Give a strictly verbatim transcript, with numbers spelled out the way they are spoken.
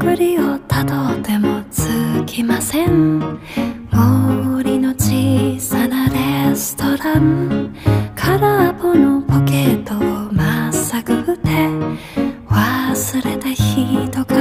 ぶりをたどってもつきません。森の小さなレストラン、空っぽのポケット